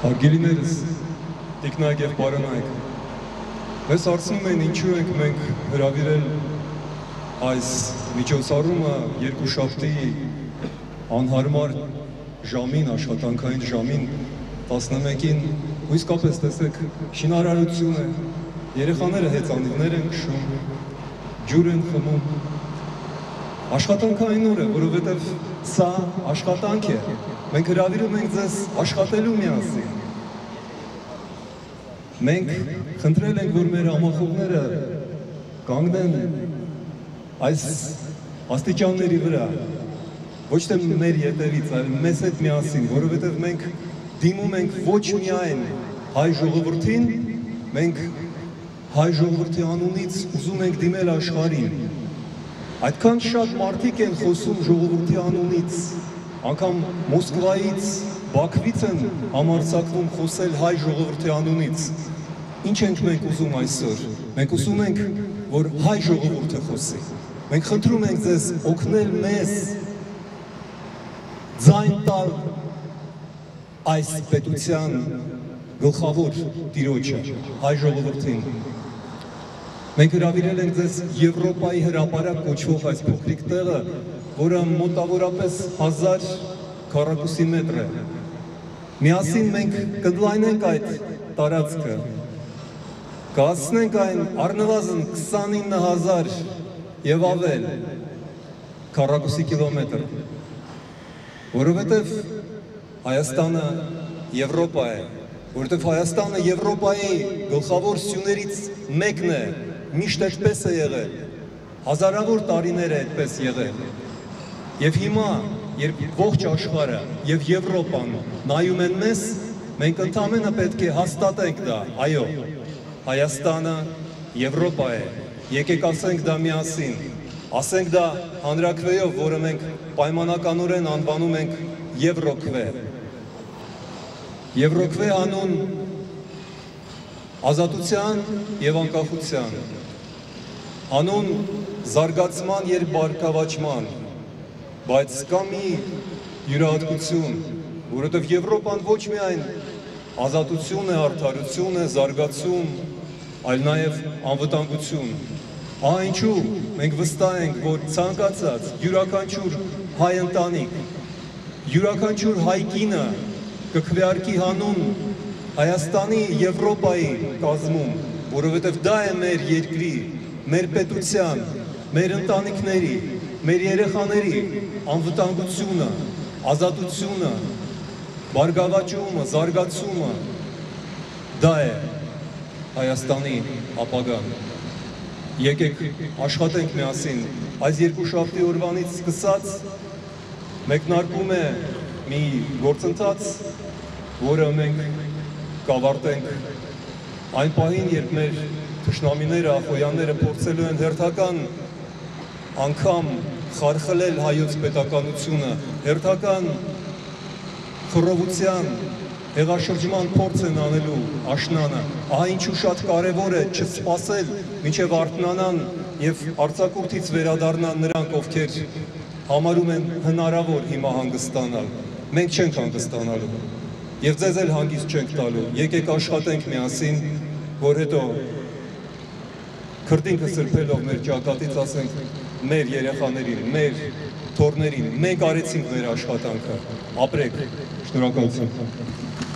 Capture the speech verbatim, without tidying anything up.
Հարգելիներս, տիկնայք և պարոնայք, մեզ հարցնում են ինչու ենք մենք հրավիրել այս միջոցառումը երկուշաբթի անհարմար ժամին, աշխատանքային ժամին, տասնմեկին, ու իսկապես տեսեք շինարարություն է, երեխաները հեծանիվներ են քշում, ջուր են խմում, աշխատանքային օր է, որովհետև սա աշխատանք է, մենք հրավիրում ենք ձեզ աշխատելու միասին։ Մենք խնդրել ենք, որ մեր համախոհները կանգնեն այս աստիճանների վրա, ոչ թե մեր ետևից, այլ մեզ հետ միասին, որովհետև մենք դիմում ենք ոչ միայն հայ ժողովրդին, մենք հայ ժողովրդի անունից ուզում ենք դիմել աշխարհին։ Այդքան շատ մարդիկ են խոսում ժողովրդի անունից, անգամ Մոսկվայից, Բաքվից են համարձակվում խոսել հայ ժողովրդի անունից։ Ինչ ենք մենք ուզում այսօր։ Մենք ուզում ենք, որ հայ ժողովուրդը խոսի։ Մենք խնդրում ենք ձեզ օգնել մեզ ձայն տալ այս պետության գլխավոր տիրոջը, հայ ժողովրդին։ Մենք հրավիրել ենք ձեզ Եվրոպայի հրապարակ կոչվող այս փոքրիկ տեղը, որը մոտավորապես հազար քառակուսի մետր է։ Միասին մենք կընդլայնենք այդ տարածքը, կհասցնենք այն առնվազն քսանինը հազար և ավել քառակուսի կիլոմետր, որովհետև Հայաստանը Եվրոպա է, որովհետև Հայաստանը Եվրոպայի գլխավոր սյուներից մեկն է, միշտ այդպես է եղել, հազարավոր տարիներ է այդպես եղել։ Եվ հիմա, երբ ողջ աշխարհը և Եվրոպան նայում են մեզ, մենք ընդամենը պետք է հաստատենք դա, այո, Հայաստանը Եվրոպա է, եկեք ասենք դա միասին, ասենք դա հանրաքվեով, որը մենք պայմանականորեն անվանում ենք Եվրոքվե։ Եվրոքվե անուն ազատության և անկախության, անուն զարգացման և բարգավաճման, բայց կա մի յուրահատկություն, որովհետև Եվրոպան ոչ միայն ազատություն է, արդարություն է, զարգացում, այլ նաև անվտանգություն։ Ահա ինչու մենք վստահ ենք, որ ցանկացած յուրաքանչյուր հայ ընտանիք, յուրաքանչյուր հայ կինը կքվեարկի հանուն Հայաստանի Եվրոպայի կազմում, որովհետև դա է մեր երկրի, մեր պետության, մեր ընտանիքների, մեր երեխաների անվտանգությունը, ազատությունը, բարգավաճումը, զարգացումը, դա է Հայաստանի ապագան։ Եկեք աշխատենք միասին, այս երկուշաբթի օրվանից սկսած մեկնարկում է մի գործընթաց, որը մենք կավարտենք այն պահին, երբ մեր թշնամիները, ախոյանները փորձելու են հերթական անգամ խարխլել հայոց պետականությունը, հերթական խռովության, հեղաշրջման փորձ են անելու աշնանը, ահա ինչու շատ կարևոր է չսպասել, մինչև արթնանան և արձակուրդից վերադառնան նրանք, ովքեր համարում են հնարավոր հիմա հանգստանալ։ Մենք չենք հանգստանալու և ձեզ էլ հանգիստ չենք տալու, եկեք աշխատենք միասին, որ հետո քրտինքը սրբելով մեր ճակատից ասենք մեր երեխաներին, մեր թոռներին, մենք արեցինք մեր աշխատանքը, ապրեք, շնորհակալություն։